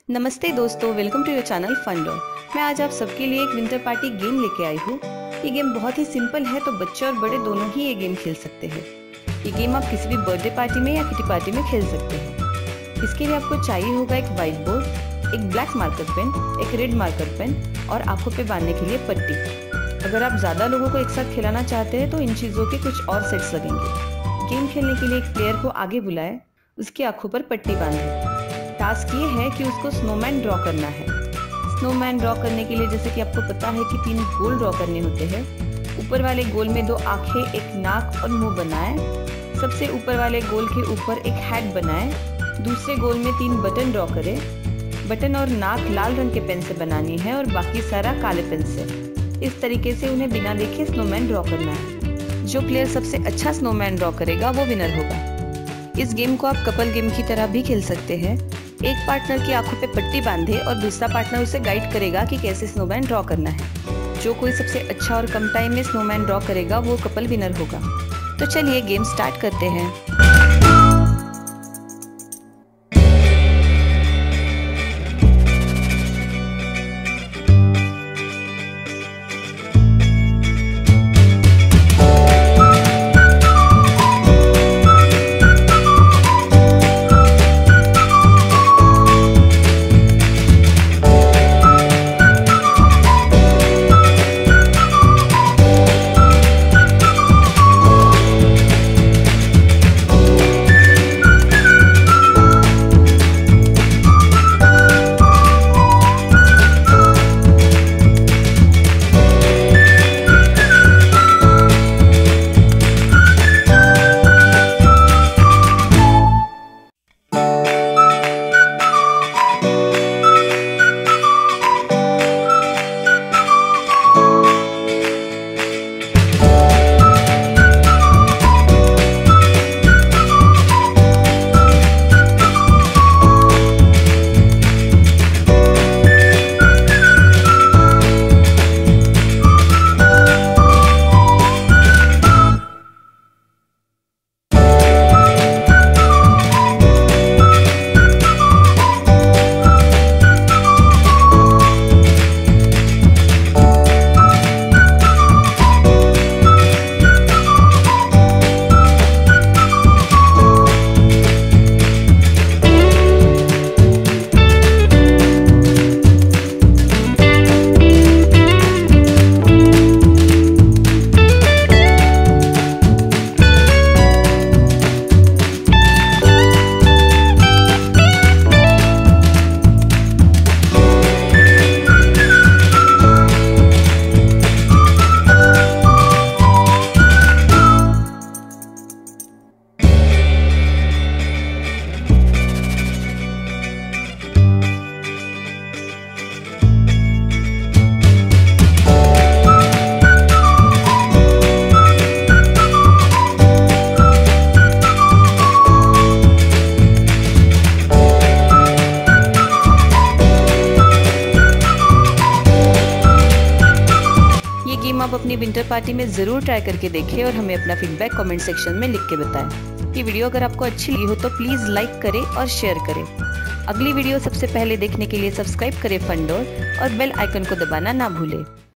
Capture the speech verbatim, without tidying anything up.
नमस्ते दोस्तों, welcome to your channel फंडोर। मैं आज आप सबके लिए एक विंटर पार्टी गेम लेके आई हूँ। ये गेम बहुत ही सिंपल है, तो बच्चे और बड़े दोनों ही ये गेम खेल सकते हैं। ये गेम आप किसी भी बर्थडे पार्टी में या किटी पार्टी में खेल सकते हैं। इसके लिए आपको चाहिए होगा एक व्हाइट बोर्ड, एक ब्लैक मार्कर पेन, एक रेड मार्कर पेन और आंखों पे बांधने के लिए पट्टी। अगर आप ज़्यादा लोगों को एक साथ खिलाना चाहते हैं तो इन चीज़ों के कुछ और सेट्स लगेंगे। गेम खेलने के लिए एक प्लेयर को आगे बुलाएं, उसकी आंखों पर पट्टी बांधें। टास्क ये है कि उसको स्नोमैन ड्रॉ करना है। स्नोमैन ड्रॉ करने के लिए जैसे कि आपको पता है कि तीन गोल ड्रॉ करने होते हैं। ऊपर वाले गोल में दो आंखें, एक नाक और मुंह बनाएं। सबसे ऊपर वाले गोल के ऊपर एक हैट बनाएं। दूसरे गोल में तीन बटन ड्रॉ करें। बटन और नाक लाल रंग के पेन से बनानी है और बाकी सारा काले पेन से। इस तरीके से उन्हें बिना देखे स्नोमैन ड्रॉ करना है। जो प्लेयर सबसे अच्छा स्नोमैन ड्रॉ करेगा वो विनर होगा। इस गेम को आप कपल गेम की तरह भी खेल सकते हैं। एक पार्टनर की आंखों पे पट्टी बांधे और दूसरा पार्टनर उसे गाइड करेगा कि कैसे स्नोमैन ड्रॉ करना है। जो कोई सबसे अच्छा और कम टाइम में स्नोमैन ड्रॉ करेगा वो कपल विनर होगा। तो चलिए गेम स्टार्ट करते हैं। आप अपनी विंटर पार्टी में ज़रूर ट्राई करके देखें और हमें अपना फीडबैक कमेंट सेक्शन में लिख के बताएं। ये वीडियो अगर आपको अच्छी लगी हो तो प्लीज़ लाइक करें और शेयर करें। अगली वीडियो सबसे पहले देखने के लिए सब्सक्राइब करें फंडोर और बेल आइकन को दबाना ना भूलें।